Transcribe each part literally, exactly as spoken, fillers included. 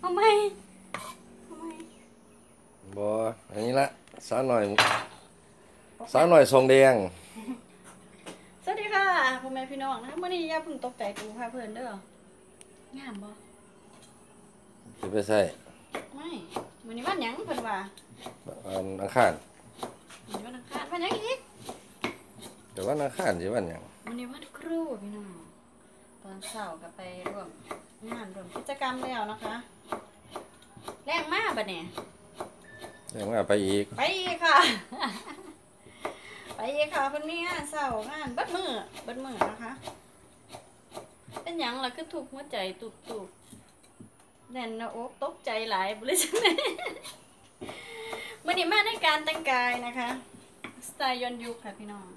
ทำไมทำไมบออันนี้ละสาวหน่อยสาวหน่อยทรงแดงสวัสดีค่ะพ่อแม่พี่น้องนะเมื่อนี้อย่าเพิ่งตกใจกูค่ะเพื่อนเด้องามบ่จะไปใส่ไม่มื่อนี้วันหยังเพิ่นว่าวันอังคารมื่อนี้วันอังคารวันหยังอีกแต่วันอังคารสิวันหยังมื่อนี้วันครูพี่น้องตอนเช้าก็ไปร่วมงานร่วมกิจกรรมแล้วนะคะแรงมากบัดเนี่ยแรงมากไปอีกไปอีกค่ะไปอีกค่ะเพิ่นมีงานเช้างานเบิดมื้อเบิดมื้อนะคะเป็นหยังล่ะคือถูกหัวใจตุบๆแน่นหน้าอกตกใจหลายบ่เลยจังได๋มื้อนี้มาในการแต่งกายนะคะสไตล์ย้อนยุคค่ะพี่น้อง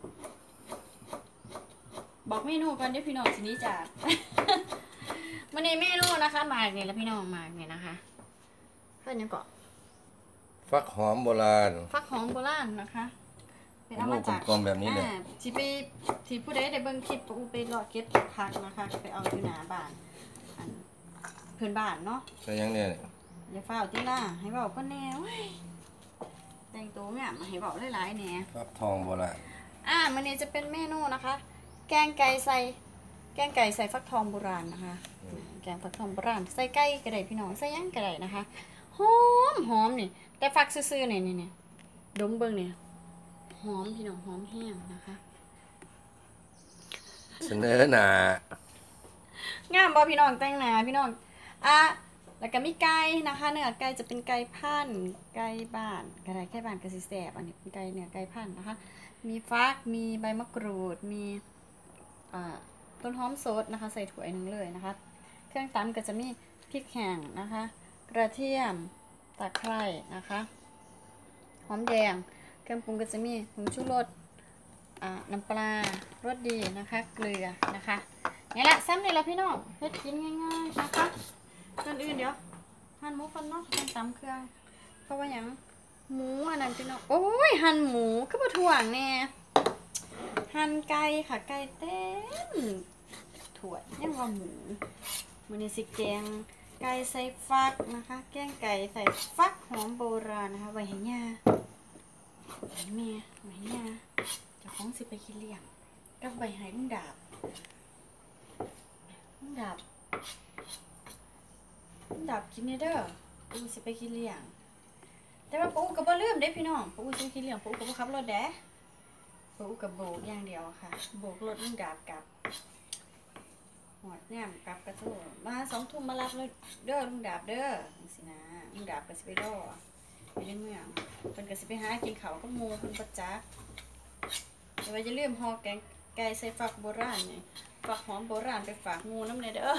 บอกเมนูก่อนเดี๋ยวพี่น้องสินี้จากมื้อนี้เมนูนะคะหมากนี่แล้วพี่น้องหมากนี่นะคะเพิ่นยังเกาะฟักหอมโบราณฟักหอมโบราณนะคะเป็นเอามาจากกลมๆแบบนี้เลยที่ไปที่ผู้ใดได้เบิ่งคลิปปูไปรอเก็บผักนะคะไปเอาอยู่หน้าบ้านอันเพื่อนบ้านเนาะใช่ยังเนี่ยอย่าเฝ้าติล่ะให้เว้าก็แนวแต่งตัวงามให้เว้าหลายๆแหน่ฟักทองโบราณอ่ามื้อนี้จะเป็นเมนูนะคะแกงไก่ใส่แกงไก่ใส่ฟักทองโบราณนะคะแกงฟักทองโบราณใส่ไก่ก็ได้พี่น้องใส่ยังก็ได้นะคะหอมหอมนี่แต่ฟักซื่อๆนี่นี่ๆดมเบิ่งนี่หอมพี่น้องหอมแห้งนะคะเสนอหน้างามบ่พี่น้องแต่งหน้าพี่น้องอ่ะแล้วก็มีไก่นะคะเนื้อไก่จะเป็นไก่พันธุ์ไก่บ้านก็ได้ไก่บ้านก็สิแซ่บอันนี้เป็นไก่เนื้อไก่พันธุ์นะคะมีฟักมีใบมะกรูดมีอ่าต้นหอมสดนะคะใส่ถ้วยนึงเลยนะคะเครื่องตำก็จะมีพริกแห้งนะคะกระเทียมตะไคร้นะคะหอมแดงเครื่องปรุงก็จะมีผงชูรสน้ำปลารสดีนะคะเกลือนะคะนี่แหละซ้ำนี่แหละพี่น้องเฮ็ดกินง่ายๆนะคะก่อนอื่นเดี๋ยวหั่นหมูก่อนเนาะหั่นตำเครื่องเพราะว่าอย่างหมูอันนั้นพี่น้องโอ้ยหั่นหมูก็มาถ่วงแน่หั่นไก่ค่ะไก่เต็มถ้วยยังว่าหมูมื้อนี้สิแกงไก่ใส่ฟักนะคะแกงไก่ใส่ฟักหอมโบราณนะคะไว้ให้ย่าไว้แม่ไว้ย่าเจ้าของสิไปกินเลี้ยงกับใบไห้ลุงดาบลุงดาบลุงดาบกินเด้อปูสิไปกินเลี้ยงแต่ว่าปูก็บ่ลืมเด้พี่น้องปูสิไปกินเลี้ยงปูก็บ่ขับรถเด้ปูก็โบกอย่างเดียวค่ะโบกรถลุงดาบกลับหอดแหนมกลับกระโถมาสองทุ่มมารับเลยเด้อลุงดาบเด้อจังซี่นะลุงดาบก็สิไปรออยู่ในเมืองเพิ่นก็สิไปหากินข้าวกับหมู่เพิ่นบ่จักแต่ว่าอย่าลืมห่อแกงไก่ใส่ฟักโบราณนี่ฟักหอมโบราณไปฝากหมู่นำเด้อ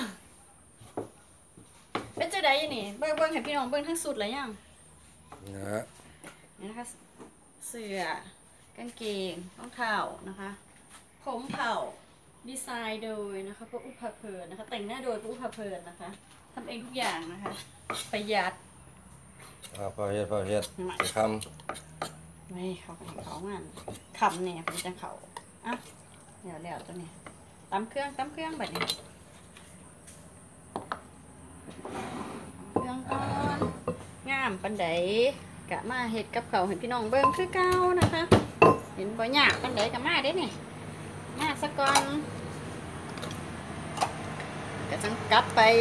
เป็นจังได๋นี่เบิ่งเบิ่งให้พี่น้องเบิ่งทั้งสุดแล้วยังนะนี่นะคะเสื้อกางเกงรองเท้านะคะผมเผ่าดีไซน์โดยนะคะพระอุปเพลินนะคะแต่งหน้าโดยพระอุปเพลินนะคะทำเองทุกอย่างนะคะประหยัดอ่าพอเฮ็ดพอเฮ็ดจะคำไม่เขาเขางานคำเนี่ยเป็นจังเขาอ่ะเดี๋ยวเดี๋ยวตัวนี้ตำเครื่องตำเครื่องแบบนี้เครื่องก่อนงามปันไดกะมาเห็ดกับเขาเห็นพี่น้องเบิ้งคือเก่านะคะเห็นบ่ยากปันไดกะมาได้เนี่ยมาสักก่อนก็จังกลับไป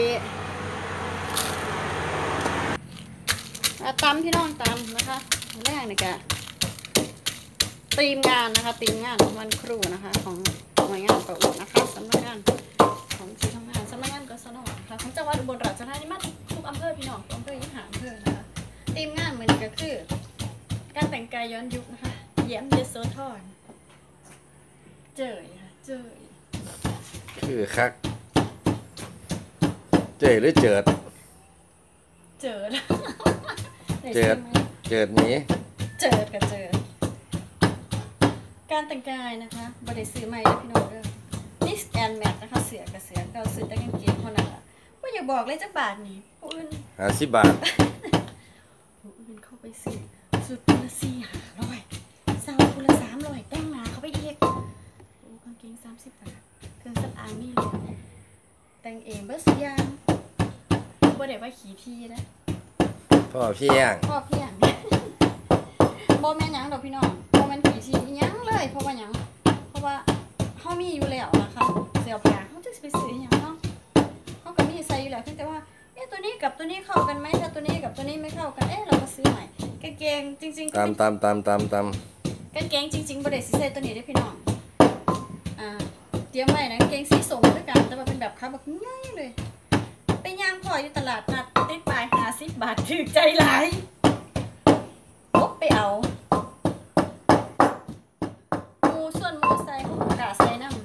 ตำพี่น้องตำนะคะแรกนี่กะตีมงานนะคะตีมงานวันครูนะคะของหน่วยงานประอุนะคะสำนักงานของที่ทำงานสำนักงานกศนค่ะของจังหวัดอุบลราชธานีมาทุกอำเภอพี่น้องอำเภอยี่ห้าอำเภอนะคะตีมงานเหมือนก็คือการแต่งกายย้อนยุคนะคะแย้มเยโสธรเจยค่ะเจยคือคักเจยหรือเจิดเจิดเจิดเจิดนี้เจิดกับเจิดการแต่งกายนะคะบริซื้อใหม่พี่น้องเด้อมิกซ์แอนด์แมทนะคะเสือกับเสือเราซื้อแต่กางเกงเท่านั้นแหละว่าอย่าบอกเลยจักบาทนี่ผู้อื่นห้าสิบบาทผู้อื่นเข้าไปซื้อสุดละสี่ห้าร้อยเศร้าคนละสามร้อยแต่งหน้าเขาไปเรียกโอ้กางเกงสามสิบบาทเครื่องสำอางนี่เลยแต่งเองเบอร์สุดยางบ่ได้ว่าขี้ที่นะพ่อเพียงพ่อเพียงบ่แม่นหยังดอกพี่น้องบ่แม่นขี้ที่อีหยังเลยเพราะว่าหยังเพราะว่าเฮามีอยู่แล้วนะคะเสื้อผ้าเฮาจะไปซื้อหยังเนาะเฮาก็มีใส่อยู่แล้วเพียงแต่ว่าเอ๊ะตัวนี้กับตัวนี้เข้ากันไหมถ้าตัวนี้กับตัวนี้ไม่เข้ากันเอ๊ะเราก็ซื้อใหม่กางเกงจริงๆตามตามตามตามตามกางเกงจริงๆบ่ได้สิใส่ตัวนี้เด้อพี่น้องอ่าเตรียมไว้นะกางเกงสีส้มด้วยกันแต่ว่าเป็นแบบขาแบบง่ายเลยไปย่างพ่ออยู่ตลาดนัดติดปลายห้าสิบบาทถูกใจหลายปุ๊บไปเอาหมูส่วนหมูใส่หมูกะใส่น้ำ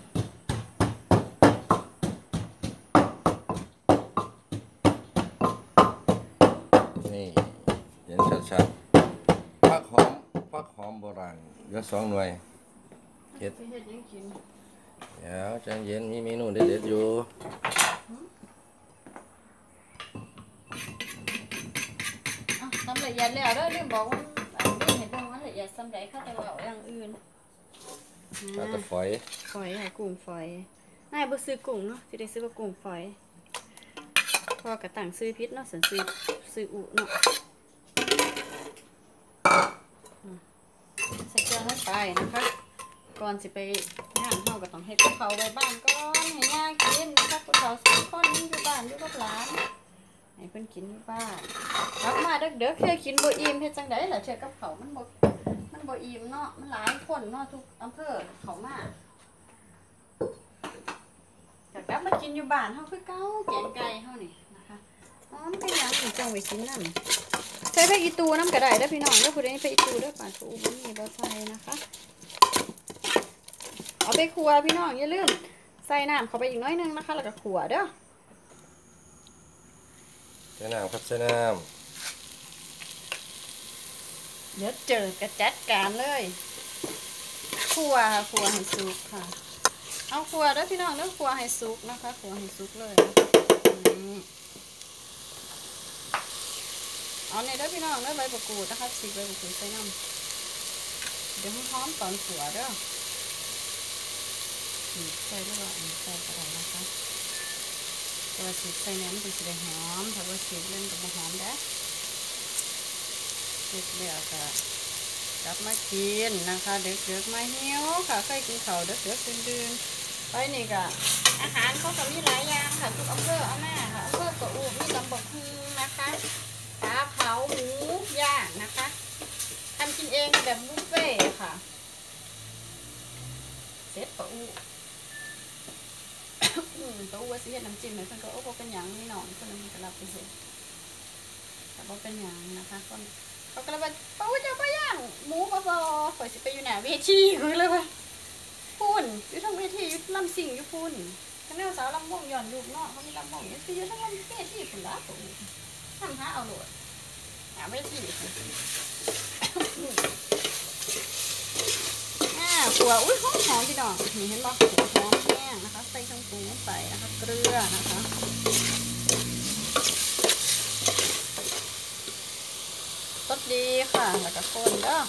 นี่เห็นชัดๆฟักหอมฟักหอมโบราณเหลือสองหน่วยเฮ็ดเดี๋ยวใจเย็นมีเมนูเด็ดๆอยู่ทำละเอียดแล้วเด้อลืมบอกว่าไม่เห็นบอกว่าละเอียดสำหรับข้าแต่ว่าอย่างอื่นข้าวตะฝอยฝอยให้กุ้งฝอยนายบ่ซื้อกุ้งเนาะสิได้ซื้อว่ากุ้งฝอยพอกระต่างซื้อพิษเนาะสันซื้อซื้ออุเนาะใส่เกลือลงไปนะคะก่อนสิไปย่างเฮาก็ต้องเฮ็ดกับเขาไว้บ้านก่อนให้ย่ากินนะคะผู้สาวสองคนอยู่บ้านอยู่กับหลานให้เพิ่นกินที่บ้านกลับมาเด้อๆเคยกินบ่อิ่มเฮ็ดจังได๋ล่ะเชื่อกับเขามันบ่มันบ่อิ่มเนาะมันหลายคนเนาะทุกอำเภอเขามาก็กลับมากินอยู่บ้านเฮาคือเก่าแกงไก่เฮานี่นะคะอ๋อมันเป็นหยังถึงจังไว้กินนำใส่ไปอีตูนำก็ได้เด้อพี่น้องเด้อผู้ใดไปอีตูเด้อปลาทูบ่มีบ่ใส่นะคะเอาไปคั่วพี่น้องอย่าลืมใส่น้ำเข้าไปอีกน้อยนึงนะคะแล้วก็คั่วเด้อใส่น้ำครับใส่น้ำเดี๋ยวเจอกระจัดการเลยคั่วคั่วให้สุกค่ะเอาคั่วเด้อพี่น้องเด้อคั่วให้สุกนะคะคั่วให้สุกเลยเอาในเด้อพี่น้องเด้อใบมะกรูดนะคะฉีกใบมะกรูดใส่น้ำเดี๋ยวหอมตอนคั่วเด้อใส่ด้วยว่าอันใส่กระดาษนะคะตัวสีใส่เนื้อมันเป็นสีหอมถ้าว่าสีเล่นกับหอมได้เสร็จแล้วก็กลับมากินนะคะเด็กๆมาเหี้ยวค่ะเคยกินข้าวเด็กๆดื่นๆไปนี่ก็อาหารเขาก็มีหลายอย่างค่ะทุกอำเภอเอาแม่ค่ะอำเภอตัวอูมีลำบากฮึงนะคะปลาเผาหมูย่างนะคะทำกินเองแบบบุฟเฟ่ค่ะเสร็จตัวอูตัวว่าสิเฮ็ดน้ำจิ้มเลยเพิ่นก็โอ้บ่เป็นหยังนี่น้องเพิ่นก็รับไปเฮ็ดแต่บ่เป็นหยังนะคะคนเขาก็เลยว่าป้าจะไปย่างหมูบ่บ่ข่อยสิไปอยู่หน้าเวทีข่อยเลยว่าพุ่นอยู่ทางเวทีอยู่ลำสิ่งอยู่พุ่นคณะสาวลำวงย้อนยุคเนาะเขามีลำวงอยู่อยู่ทางลำเวทีพุ่นล่ะตัวทำหาเอาโลดหาเวทีขัวอุ้ยหอมหอมพี่น้องนี่เห็นบ่ขัวหอมแห้งนะคะใส่เครื่องปรุงใส่นะคะเกลือนะคะรสดีค่ะแล้วก็คนเด้อ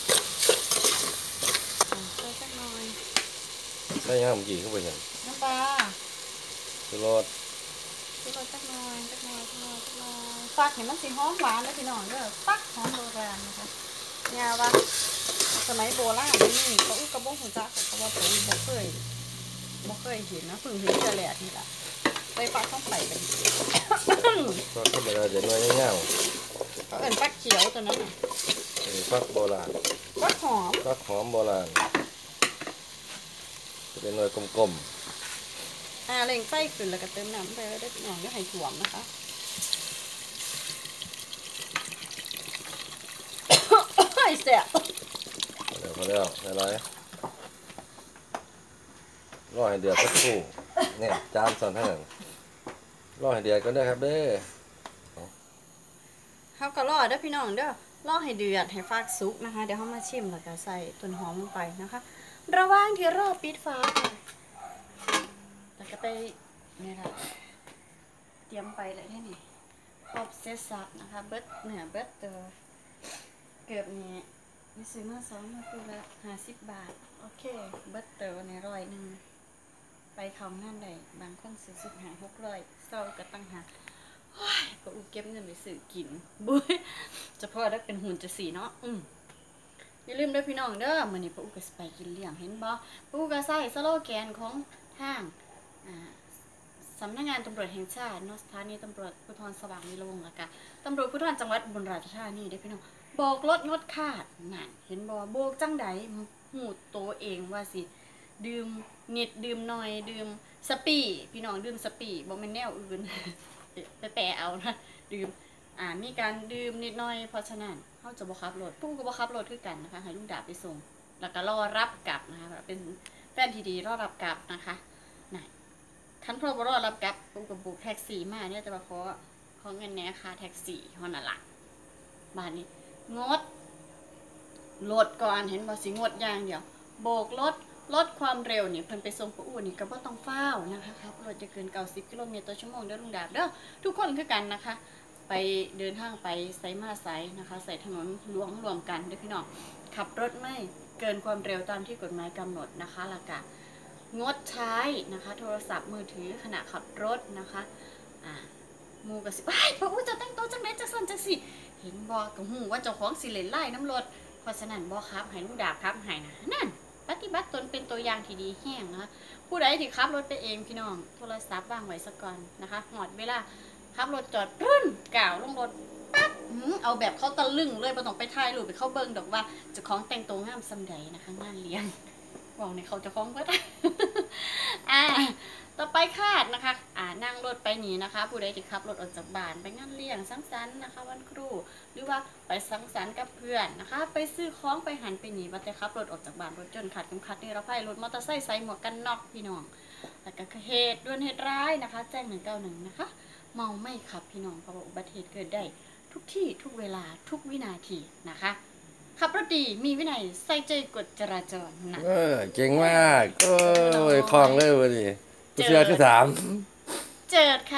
ใส่สักหน่อยใส่ยังเมื่อกี้เข้าไปยังน้ำปลาชูรสชูรสสักหน่อยสักหน่อยสักหน่อยสักหน่อยฟักเห็นมันสีหอมหวานเลยพี่น้องเด้อฟักหอมโบราณนะคะเนี่ยว่าสมัยโบราณนี่เขาอุ้กระบงหัวจักเพราะว่าผมบ่เคยบ่เคยเห็นนะเพิ่งเห็นเจอแหลกนี่แหละไปฟักต้องไปกันฟักธรรมดาเดี๋ยวน้อยเงี้ยเขาเอิ้นฟักเขียวตัวนั้นฟักโบราณฟักหอมฟักหอมโบราณจะเป็นหน่วยกลมๆอ่าเร่งไฟขึ้นแล้วก็เติมน้ำไปได้หน่อยก็ให้ถ่วมนะคะไอ้เสียเดี๋ยวพอแล้วอะไรรอให้เดือดสักครู่เนี่ยจานส่วนเท่านั้นรอให้เดือดก็ได้ครับเด้อเขาก็รอเด้อพี่น้องเด้อรอให้เดือดให้ฟักซุกนะคะเดี๋ยวเขามาชิมแล้วก็ใส่ต้นหอมลงไปนะคะระหว่างที่รอปิดฟ้าแล้วก็ไปนี่ค่ะเตรียมไปเลยที่นี่ครบเซตซับนะคะเบิร์ดเหนือเบิร์ดตัวเกือบนี้มีซื้อมาสองมาคือละห้าสิบบาทโอเคเบิร์ตเตอร์ในร้อยหนึ่งไปเขางานใดบางคนซื้อสิบห้าหกร้อยเศร้าก็ตั้งหาไปก็อูเก็บเงินไปซื้อกินบุ้ยเฉพาะได้เป็นหุ่นจะสีเนาะอืมอย่าลืมด้วยพี่น้องเด้อมื้อนี้ป้าอูก็สิไปกินเลี้ยงเห็นบ่ป้าอูก็ใส่สโลแกนของทางอ่าสำนักงานตำรวจแห่งชาติเนาะสถานีตำรวจภูธรสว่างวีระวงศ์แล้วก็ตำรวจภูธรจังหวัดอุบลราชธานีเด้อพี่น้องโบกรถงดขาดนั่นเห็นบ่โบกจังใดหูตัวเองว่าสิดื่มนิดดื่มหน่อยดื่มสปีพี่น้องดื่มสปีบ่แม่นแนวอื่น ไปแปลเอานะดื่มอ่ามีการดื่มนิดหน่อยเพราะฉะนั้นเขาจะบ่ขับรถปุ๊ก็บ่ขับรถคือกันนะคะให้ลุงดาบไปส่งแล้วก็รอรับกลับนะคะเป็นแฟนที่ดีรอรับกลับนะคะน่ะคันพ่อบ่รอรับกลับปุ๊ก็บุกแท็กซี่มาเนี่ยจะมาขอขอเงินแหน่ค่าแท็กซี่เฮานั่นล่ะบ้านนี้งดรถก่อนเห็นบ่สิงดอย่างเดียวโบกรถลดความเร็วนี่เพิ่นไปส่งปู่นี่ก็บ่ต้องเฝ้าวนะคะครับรถจะเกินเก้าสิบกิโลเมตรต่อชั่วโมงเด้อลุงดาบเด้อทุกคนคือกันนะคะ ไปเดินทางไปไซมาไซนะคะใส่ถนนหลวงรวมกันด้วยพี่น้องขับรถไม่เกินความเร็วตามที่กฎหมายกำหนดนะคะแล้วก็งดใช้นะคะโทรศัพท์มือถือขณะขับรถนะคะอ่ามูกระสิบไอ้พ่ออู้จะแต่งตัวจังไหนจังสันจังสิเห็นบอกกับหูว่าเจ้าของสิเลนไล่น้ำรถเพราะฉะนั้นบอกครับให้ลูกดาบครับให้นะนั่นปฏิบัติตนเป็นตัวอย่างที่ดีแห้งนะคะผู้ใดที่ขับรถไปเองพี่น้องโทรศัพท์วางไว้สักก่อนนะคะหอดเวลาขับรถจอดรุ่นกล่าวลงรถปั๊บเอาแบบเขาตะลึงเลยไม่ต้องไปถ่ายรูปไปเข้าเบิ้งดอกว่าเจ้าของแต่งตัวงามสำใดนะคะงานเลี้ยงบอกในเขาเจ้าของเพื่ออ่าต่อไปคาดนะคะอ่านั่งรถไปหนีนะคะผู้ใดที่ขับรถออกจากบ้านไปงานเลี้ยงสังสรรค์นะคะวันครูหรือว่าไปสังสรรค์กับเพื่อนนะคะไปซื้อของไปหันไปหนีว่าแต่ขับรถออกจากบ้านรถจนขาดเข็มขัดนี่เราไพ่รถมอเตอร์ไซค์ใส่หมวกกันน็อกพี่น้องแล้วก็เหตุด่วนเหตุร้ายนะคะแจ้งหนึ่งเก้าหนึ่งนะคะเมาไม่ขับพี่น้องเพราะว่าอุบัติเหตุเกิดได้ทุกที่ทุกเวลาทุกวินาทีนะคะขับรถดีมีวินัยใส่ใจกฎจราจรนะเออเก่งมากโอ้ยคล่องเลยวันนี้ผู้เชื่อที่สามเจิดค่ะ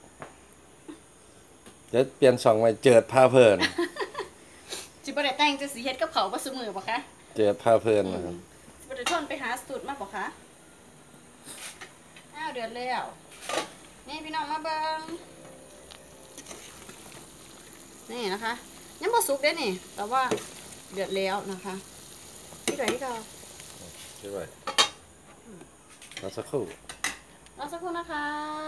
เดี๋ยวเปลี่ยนช่องใหม่เจิดพาเพลินจิบได้แต่งจะสีเฮ็ดกับเขาบ่ซุมือบ่คะเจิดพาเพลินนะครับจิบได้ทนไปหาสูตรมาบ่คะอ้าวเดือดแล้วนี่พี่น้องมาเบิ่งนี่นะคะยังบ่สุกเด้นี่แต่ว่าเดือดแล้วนะคะที่ไหนที่เราใช่ไหมรอสักครู่รอสักครู่นะคะ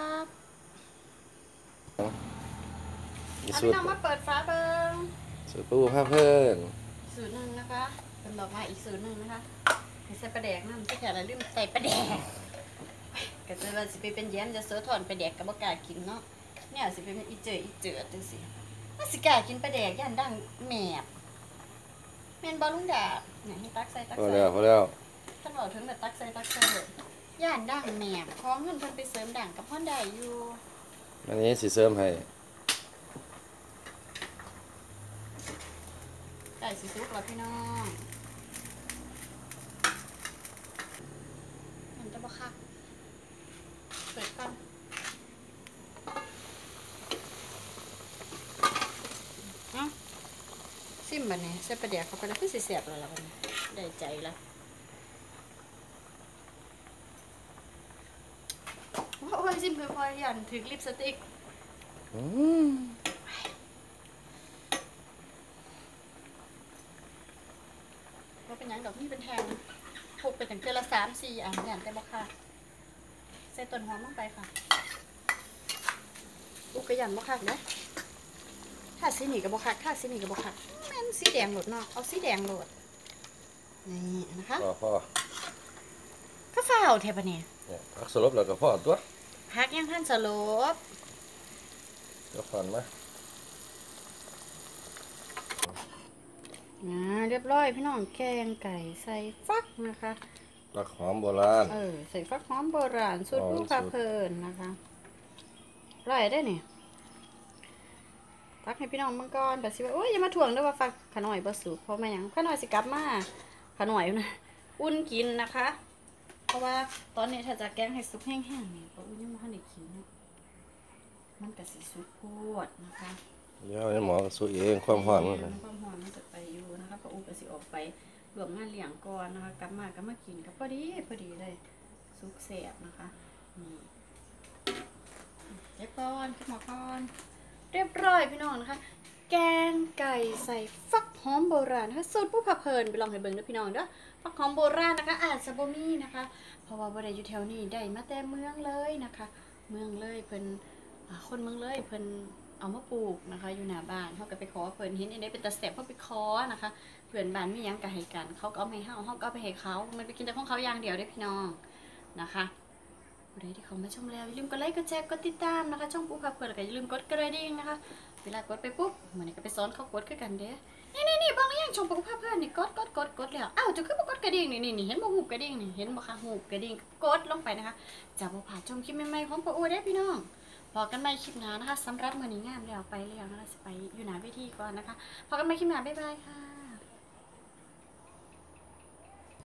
อีสูพี่ตรน้องมาเปิดฟ้าเบิ่งสูตรปูพาเพลินสูตรหนึ่งนะคะเป็นบอกว่าอีกสูตรหนึ่งนะคะให้ใส่ปลาแดกน้ำที่แถวเราลืมใส่ปลาแดกก็จะว่าสิไปเป็นแย้มจะเสือถอนปลาแดกกับบ่กล้ากินเนาะเนี่ยสิเป็นอีเจออีเจือจังสิว่าสิกล้ากินปลาแดกย่านดังแมบเมนบอลลุงดาเนี่ยให้ตักใส่ตักพอใส่แล้วพอแล้วท่านบอกถึงแบบตักใส่ตักใส่เลยย่านดังแมบคล้องเงินเพิ่นไปเสริมดังกับพ่อได้อยู่อันนี้สีเสริมให้ไก่สีซุกแล้วพี่น้องมันจะบ่คักเปิดก่อนเนาะซิมบัดนี้ใส่ปลาแดกเข้าไปแล้วคือสิแซ่บแล้วล่ะบัดนี้ได้ใจละโอ้ยซิมค่อยๆยันถึงลิปสติกอืมว่าเป็นยังดอกนี่เป็นแทงพกไปถึงเทือละสามสี่อ่ะอย่างแต่บ่ค่ะใส่ต้นหอมลงไปค่ะอุกกระยันบ่คักนะถ้าสีนี่กับบ่คักถ้าสีนี่กับบ่คักแม่นสีแดงโหลดเนาะเอาสีแดงโหลดนี่นะคะพ่อพ่อก็ฝ้าวเทปะเนี่ยเนี่ยพักสลบแล้วก็พ่อตัวพักยังท่านสลบก็ผ่อนมาอ่าเรียบร้อยพี่น้องแกงไก่ใส่ฟักนะคะฟักหอมโบราณเออใส่ฟักหอมโบราณสูตรผู้พาเพลินนะคะอร่อยได้เนี่ยตักให้พี่น้องมังกรแต่สิว่าโอ้ยอย่ามาถ่วงด้วยว่าฟักขน่อยบ่สุกเพราะไม่ยังขน่อยสิกลับมาขน่อยนะอุ่นกินนะคะเพราะว่าตอนนี้ถ้าจะแกงให้ซุปแห้งๆเนี่ยก็อุ่นยังไม่ทันได้กินเนาะมันก็สิสุกโคตรนะคะเดี๋ยวให้หมอสู้เองความหอมมันความหอมมันจะไปอยู่นะคะพออุ่นก็สิออกไปรวมงานเลี้ยงก่อนนะคะกลับมาก็มากินก็พอดีพอดีเลยซุกแสบนะคะนี่เจ๊ก้อนขึ้นมาก้อนเรียบร้อยพี่น้องนะคะแกงไก่ใส่ฟักหอมโบราณนะคะสูตรผู้พาเพลินไปลองให้เบิ่งด้วยพี่น้องเด้อฟักหอมโบราณนะคะอาจจะบ่มีนะคะเพราะว่าบ่ได้อยู่แถวนี้ได้มาแต่เมืองเลยนะคะเมืองเลยเพิ่นคนเมืองเลยเพิ่นเอามาปลูกนะคะอยู่หน้าบ้านเขาก็ไปขอเพิ่นเห็นอันใดเป็นตาแซ่บเขาไปขอนะคะเพื่อนบ้านมีหยังก็ให้กันเขาก็เอาให้เฮาเฮาก็เอาไปให้เขามันไปกินแต่ของเขาอย่างเดียวเด้อพี่น้องนะคะผู้ใดที่เขามาชมแล้วอย่าลืมกดไลค์กดแชร์กดติดตามนะคะช่องปูพาเพลินแล้วก็อย่าลืมกดกระดิ่งนะคะเวลากดไปปุ๊บมันนี่ก็ไปสอนเขากดคือกันเด้นี่นี่นี่บางอย่างชมปูพาเพลินนี่กดกดกดกดแล้วอ้าวจะขึ้นมากดกระดิ่งนี่นี่นี่เห็นบ่หูกระดิ่งนี่เห็นบ่คะหูกระดิ่งกดลงไปนะคะจะบ่พลาดชมคลิปใหม่ๆของป้าอ้วนได้พี่น้องพอกันใหม่คลิปหน้านะคะสำหรับมื้อนี้งามแล้วไปแล้วนะคะสิไปอยู่หน้าเวทีก่อนนะคะพอกันใหม่คลิปหน้าบ๊ายบายค่ะ